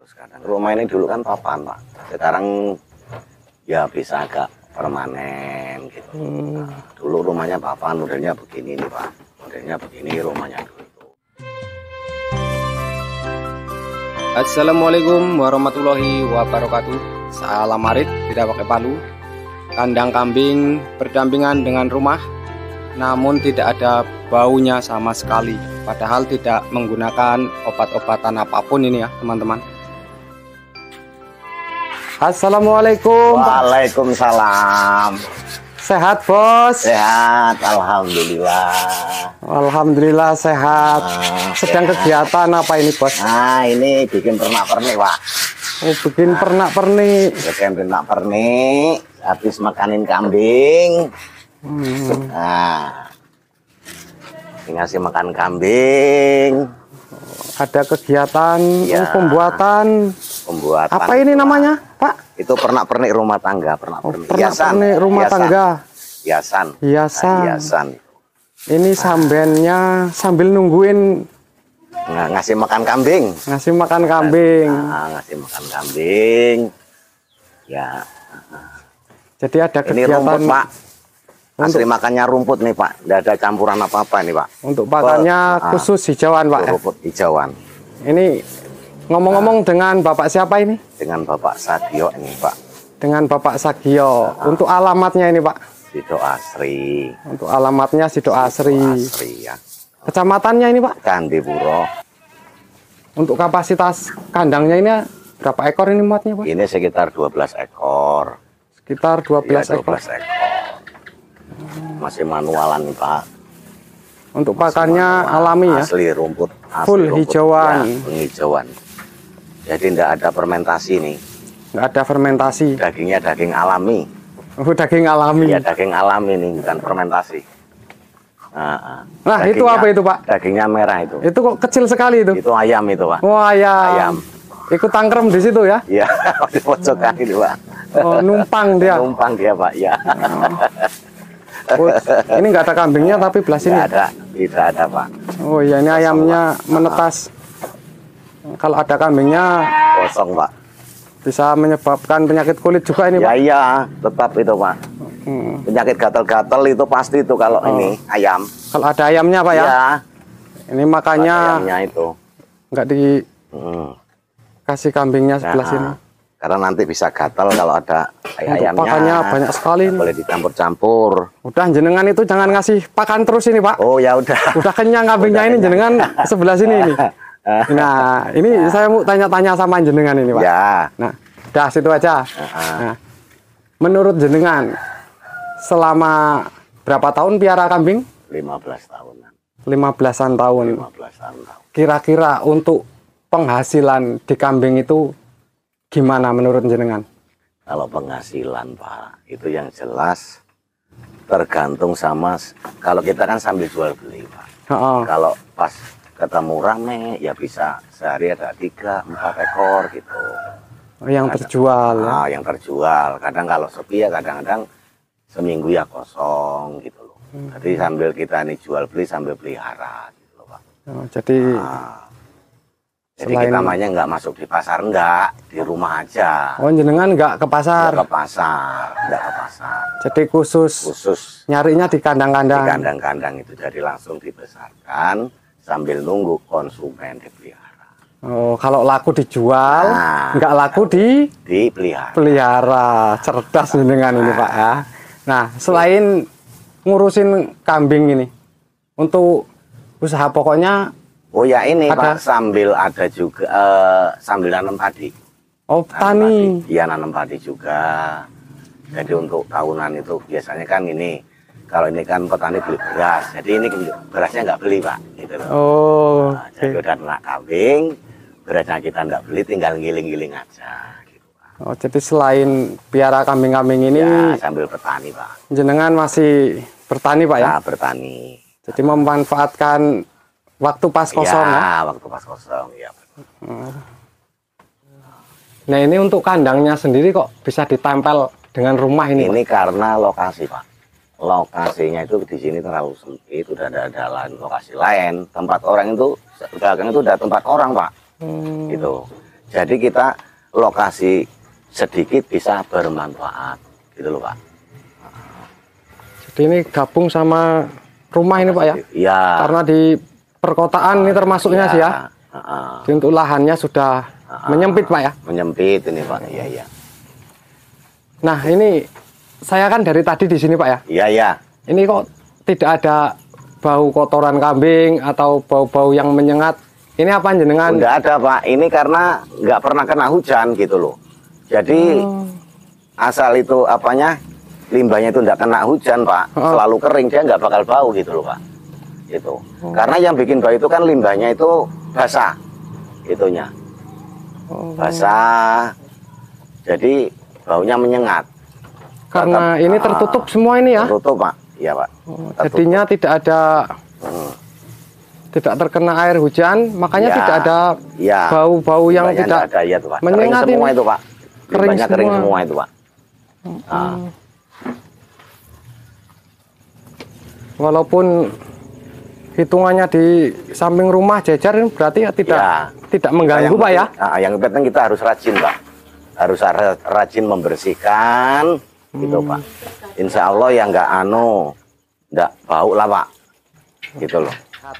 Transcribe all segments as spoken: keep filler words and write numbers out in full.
Sekarang rumah ini dulu kan papan Pak, sekarang ya bisa agak permanen gitu. Hmm. Nah, dulu rumahnya papan, modelnya begini nih Pak, modelnya begini rumahnya dulu. Assalamualaikum warahmatullahi wabarakatuh. Salam marit, tidak pakai palu. Kandang kambing berdampingan dengan rumah, namun tidak ada baunya sama sekali. Padahal tidak menggunakan obat-obatan apapun ini ya teman-teman. Assalamualaikum. Waalaikumsalam. Sehat bos? Sehat, alhamdulillah. Alhamdulillah sehat. Nah, sedang sehat. Kegiatan apa ini bos? Nah ini bikin pernak-pernik Pak. Oh bikin nah, pernak-pernik. Bikin pernak-pernik. Habis makanin kambing. Hmm. Nah, ngasih makan kambing. Ada kegiatan ya, pembuatan. Pembuatan. Apa ini namanya Pak? Itu pernak-pernik rumah tangga, pernak-pernik oh, pernak rumah hiasan. tangga. Hiasan. Hiasan. Nah, hiasan. Ini sambennya sambil nungguin nah, ngasih makan kambing. Ngasih makan kambing. Nah, ngasih makan kambing. Ya. Jadi ada kegiatan. Ini rumput Pak. Asli untuk makannya rumput nih Pak. Tidak ada campuran apa-apa nih Pak. Untuk pakannya oh, khusus hijauan Pak. Rumput ya? Hijauan. Ini ngomong-ngomong nah, dengan Bapak siapa ini? Dengan Bapak Sagio ini Pak. Dengan Bapak Sagio. Nah, untuk alamatnya ini Pak? Sido Asri. Untuk alamatnya Sido Asri. Sido Asri ya. Kecamatannya ini Pak? Candipuro. Untuk kapasitas kandangnya ini berapa ekor ini muatnya Pak? Ini sekitar dua belas ekor. Sekitar dua belas ya, ekor. ekor. Masih manualan nih Pak. Untuk pakannya alami ya? Asli rumput. Asli full rumput, hijauan. Ya, penghijauan. Jadi tidak ada fermentasi nih. Nggak ada fermentasi. Dagingnya daging alami. Oh, daging alami. Ya daging alami nih, bukan fermentasi. Nah, nah itu apa itu Pak? Dagingnya merah itu. Itu kok kecil sekali itu? Itu ayam itu Pak. Oh ayam. Ayam. Ikut tangkrem di situ ya? Iya, di pojokan itu Pak. Oh numpang dia. Numpang dia Pak, ya. Oh, ini nggak ada kambingnya tapi belah sini. Tidak ada, tidak ada Pak. Oh iya ini ayamnya menetas. Kalau ada kambingnya kosong Pak. Bisa menyebabkan penyakit kulit juga ini ya, Pak? Iya, tetap itu Pak. Hmm. Penyakit gatal-gatal itu pasti itu kalau oh. ini ayam. Kalau ada ayamnya Pak ya? Ya. Ini makanya ayamnya itu nggak dikasih hmm. kambingnya sebelah nah, sini. Karena nanti bisa gatal kalau ada ayamnya. Pakannya banyak sekali. Boleh dicampur-campur. Udah jenengan itu jangan ngasih pakan terus ini Pak. Oh ya udah. Udah kenyang kambingnya ini jenengan sebelah sini ini. Nah ini ya. Saya mau tanya-tanya sama jenengan ini Pak. Ya. Nah dah situ aja. Nah, menurut jenengan selama berapa tahun piara kambing? lima belas tahunan. lima belasan tahun. lima belasan tahun. Kira-kira untuk penghasilan di kambing itu gimana menurut jenengan? Kalau penghasilan Pak, itu yang jelas tergantung sama, kalau kita kan sambil jual beli Pak. Oh. Kalau pas ketemu rame ya bisa sehari ada tiga, empat ekor gitu. Oh, yang kadang, terjual ya? Ah, yang terjual. Kadang kalau sepi ya kadang-kadang seminggu ya kosong gitu loh. Hmm. Jadi sambil kita ini jual beli sambil pelihara gitu loh Pak. Oh, jadi nah, jadi selain kita namanya nggak masuk di pasar, enggak, di rumah aja. Oh jenengan nggak ke pasar? Nggak ke pasar, nggak ke pasar. Jadi khusus, khusus nyarinya di kandang-kandang? Di kandang-kandang itu, jadi langsung dibesarkan sambil nunggu konsumen dipelihara. Oh kalau laku dijual, nah, nggak laku di? Dipelihara. Pelihara, cerdas jenengan nah. ini Pak ya. Nah selain ngurusin kambing ini, untuk usaha pokoknya oh ya ini ada. Pak, sambil ada juga uh, sambil nanam padi. Oh tani? Iya nanam padi juga. Jadi untuk tahunan itu biasanya kan ini, kalau ini kan petani beli beras, jadi ini berasnya nggak beli Pak. Gitu loh. Oh. Nah, okay. Jadi udah ternak kambing, berasnya kita nggak beli, tinggal giling-giling aja. Gitu, Pak. Oh jadi selain piara kambing-kambing ini, ya, sambil bertani Pak. Jenengan masih bertani Pak ya? Nah, bertani. Jadi memanfaatkan waktu pas kosong ya? Ya, waktu pas kosong, ya. Nah ini untuk kandangnya sendiri kok bisa ditempel dengan rumah ini? Ini Pak? Karena lokasi Pak. Lokasinya itu di sini terlalu sempit, udah ada jalan lokasi lain. Tempat orang itu, belakang itu udah tempat orang Pak. Hmm. Gitu. Jadi kita lokasi sedikit bisa bermanfaat, gitu loh Pak. Jadi ini gabung sama rumah ini Pak ya? Iya. Karena di perkotaan ini termasuknya ya. sih ya. Uh, Jadi untuk lahannya sudah uh, menyempit Pak ya? Menyempit ini Pak, iya iya. Nah ini saya kan dari tadi di sini Pak ya? Iya iya. Ini kok tidak ada bau kotoran kambing atau bau-bau yang menyengat? Ini apa jenengan? Enggak ada Pak, ini karena nggak pernah kena hujan gitu loh. Jadi hmm. asal itu apanya limbahnya itu nggak kena hujan Pak, oh. selalu kering, dia nggak bakal bau gitu loh Pak. Itu. Oh. Karena yang bikin bau itu kan limbahnya itu basah, itunya. Oh. Basah, jadi baunya menyengat. Karena Tetap, ini tertutup uh, semua ini ya? Tertutup Pak, iya Pak. Oh, jadinya tidak ada, hmm. tidak terkena air hujan, makanya ya, tidak ada bau-bau ya, yang tidak ada, ya, tuh, Pak. menyengat kering semua ini. Itu Pak. Kering semua. kering semua itu Pak. Hmm. Nah. Walaupun hitungannya di samping rumah jajar berarti ya tidak ya, tidak mengganggu Pak ya? Nah, yang penting kita harus rajin Pak, harus rajin membersihkan. Gitu Pak, Insya Allah ya nggak anu, nggak bau lah Pak, gitu loh.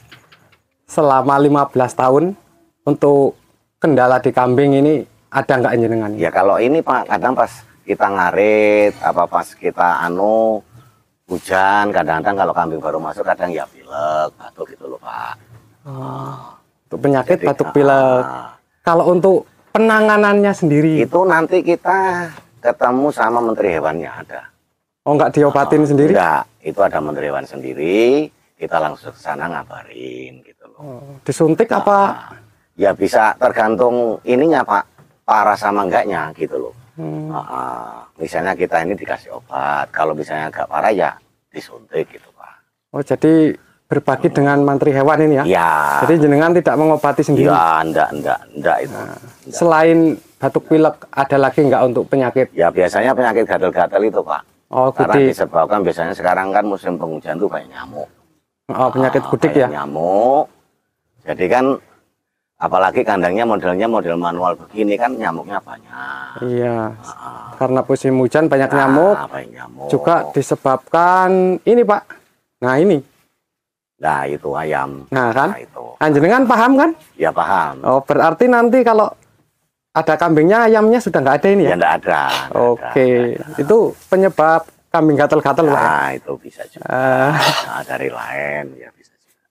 Selama lima belas tahun untuk kendala di kambing ini ada nggak jenengan? Ya kalau ini Pak, kadang pas kita ngarit, apa pas kita anu hujan, kadang-kadang kalau kambing baru masuk kadang ya pilek, batuk gitu loh Pak. Oh, untuk penyakit jadi, batuk pilek. Ah, kalau untuk penanganannya sendiri? Itu nanti kita ketemu sama menteri hewannya ada. Oh nggak diobatin oh, sendiri? Enggak, itu ada menteri hewan sendiri, kita langsung ke sana ngabarin gitu loh. Oh, disuntik nah, apa? Ya bisa tergantung ininya Pak, parah sama enggaknya gitu loh. Hmm. Nah, misalnya kita ini dikasih obat, kalau misalnya agak parah ya disuntik gitu Pak. Oh jadi berbagi hmm. dengan menteri hewan ini ya? Iya. Jadi jenengan tidak mengobati sendiri? Ya enggak, enggak, enggak itu. Nah, enggak. Selain batuk pilek ada lagi nggak untuk penyakit? Ya biasanya penyakit gatal-gatal itu Pak. Oh, karena disebabkan biasanya sekarang kan musim penghujan tuh banyak nyamuk. Oh penyakit kudik ya? Nyamuk. Jadi kan apalagi kandangnya modelnya model manual begini kan nyamuknya banyak. Iya. Nah, karena musim hujan banyak nah, nyamuk. Banyak nyamuk. Juga disebabkan ini Pak. Nah ini. Nah itu ayam. Nah kan? Nah, itu. Jenengan paham kan? Ya paham. Oh berarti nanti kalau ada kambingnya, ayamnya sudah nggak ada ini ya? Ya nggak ada. Oke, ada, ada. Itu penyebab kambing gatal-gatal Pak? Nah itu bisa juga. Uh. Nah, dari lain ya bisa juga.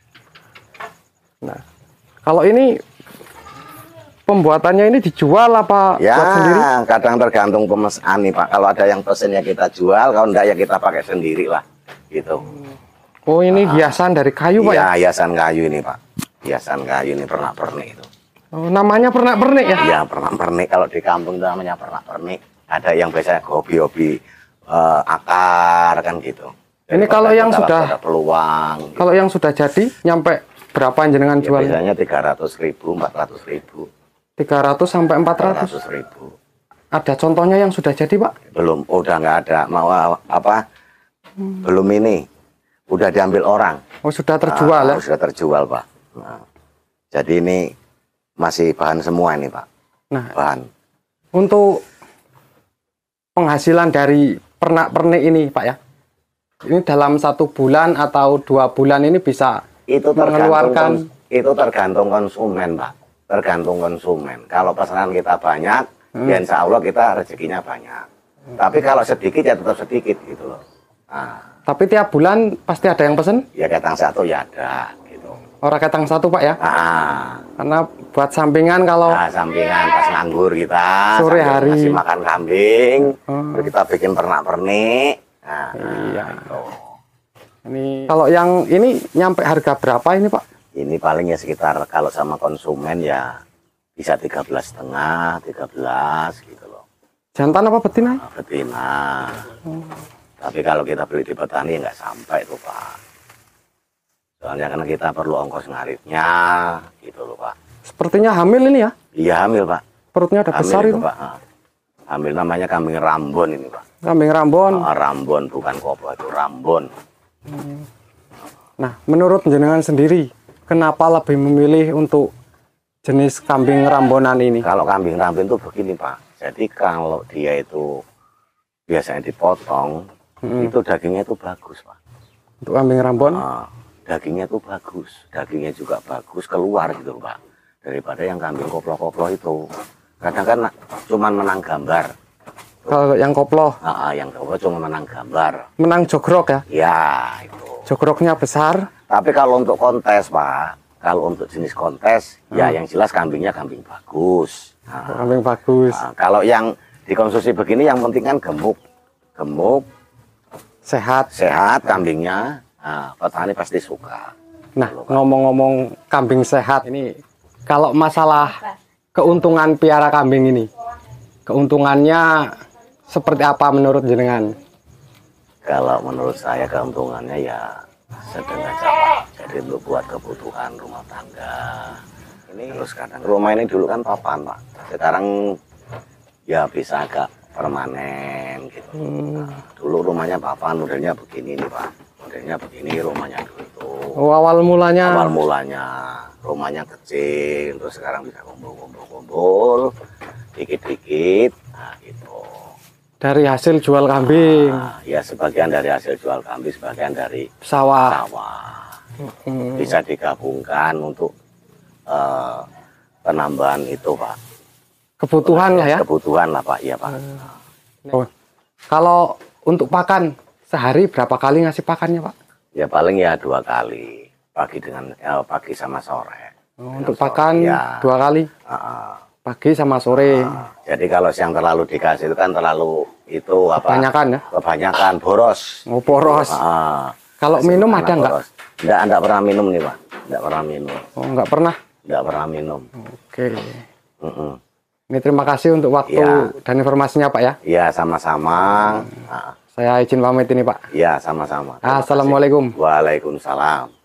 Nah, kalau ini pembuatannya ini dijual apa ya, buat sendiri? Kadang tergantung pemesan nih Pak. Kalau ada yang pesen ya kita jual, kalau enggak ya kita pakai sendiri lah, gitu. Oh ini nah, hiasan dari kayu Pak ya? Iya hiasan kayu ini Pak. Hiasan kayu ini pernak-pernik itu. Oh, namanya pernak-pernik ya? Iya, pernak-pernik. Kalau di kampung itu namanya pernak-pernik. Ada yang biasanya hobi-hobi uh, akar kan gitu. Jadi ini kalau yang sudah peluang. Kalau gitu. Yang sudah jadi nyampe berapa jenengan ya, jual? Biasanya tiga ratus ribu, empat ratus ribu. tiga ratus sampai empat ratus ribu. Ada contohnya yang sudah jadi Pak? Belum, udah nggak ada. Mau apa? Hmm. Belum ini. Udah diambil orang. Oh sudah terjual nah, ya? Sudah terjual Pak. Nah, jadi ini masih bahan semua ini Pak. Nah, bahan. Untuk penghasilan dari pernak-pernik ini Pak ya, ini dalam satu bulan atau dua bulan ini bisa itu mengeluarkan? Itu tergantung konsumen Pak, tergantung konsumen. Kalau pesanan kita banyak, hmm. ya insya Allah kita rezekinya banyak. Hmm. Tapi kalau sedikit ya tetap sedikit gitu loh. Nah. Tapi tiap bulan pasti ada yang pesen? Ya datang satu ya ada. Orang ketang satu Pak ya? Ah. Karena buat sampingan kalau nah, sampingan pas nganggur kita sore hari masih makan kambing, oh. kita bikin pernak-pernik. Nah, iya. Itu. Ini kalau yang ini nyampe harga berapa ini Pak? Ini paling ya sekitar kalau sama konsumen ya bisa tiga belas setengah, tiga belas gitu loh. Jantan apa betina? Nah, betina. Oh. Tapi kalau kita beli di petani nggak sampai itu Pak. Soalnya karena kita perlu ongkos ngaritnya, gitu loh Pak. Sepertinya hamil ini ya? Iya hamil Pak. Perutnya ada hamil besar itu? Pak. Hamil namanya kambing Rambon ini Pak. Kambing Rambon? Oh, Rambon bukan Kopo, itu Rambon. Nah menurut jenengan sendiri, kenapa lebih memilih untuk jenis kambing rambonan ini? Kalau kambing rambin itu begini Pak. Jadi kalau dia itu biasanya dipotong, hmm. itu dagingnya itu bagus Pak. Untuk kambing rambon? Nah, dagingnya itu bagus, dagingnya juga bagus keluar gitu Pak. Daripada yang kambing koplo-koplo itu. Kadang kan cuma menang gambar. Kalau yang koplo? Nah, yang koplo cuma menang gambar. Menang jogrok ya? Ya itu. Jogroknya besar. Tapi kalau untuk kontes Pak, kalau untuk jenis kontes, hmm. ya yang jelas kambingnya kambing bagus. Nah, kambing bagus. Nah, kalau yang dikonsumsi begini, yang penting kan gemuk, gemuk, sehat, sehat kambingnya. Nah, petani pasti suka. Nah, ngomong-ngomong kambing sehat ini, kalau masalah keuntungan piara kambing ini, keuntungannya seperti apa menurut jenengan? Kalau menurut saya keuntungannya ya sedang aja Pak. Jadi untuk buat kebutuhan rumah tangga. Ini terus kadang rumah ini dulu kan papan Pak. Sekarang ya bisa agak permanen gitu. Hmm. Nah, dulu rumahnya papan, modelnya begini nih Pak. Modelnya begini rumahnya dulu itu. Oh, awal mulanya. Awal mulanya rumahnya kecil, terus sekarang bisa kumpul-kumpul-kumpul, dikit-dikit, nah gitu. Dari hasil jual kambing. Nah, ya sebagian dari hasil jual kambing, sebagian dari sawah. Sawah. Hmm. Bisa digabungkan untuk uh, penambahan itu Pak. Kebutuhan lah ya. Kebutuhan lah Pak, iya Pak. Hmm. Oh. Kalau untuk pakan sehari berapa kali ngasih pakannya Pak? Ya paling ya dua kali, pagi dengan ya, pagi sama sore. Oh, untuk sore, pakan ya. Dua kali. Uh -uh. Pagi sama sore. Nah, jadi kalau yang terlalu dikasih itu kan terlalu itu apa? Kebanyakan ya? Kebanyakan boros. Oh boros. Nah, kalau minum ada nggak? Nggak, nggak pernah minum nih Pak. Nggak pernah minum. Oh nggak pernah? Nggak pernah minum. Oke. Mm -mm. Ini terima kasih untuk waktu ya. Dan informasinya Pak ya. Iya sama-sama. Hmm. Nah. Saya izin pamit ini Pak. Iya sama-sama. Assalamualaikum. Waalaikumsalam.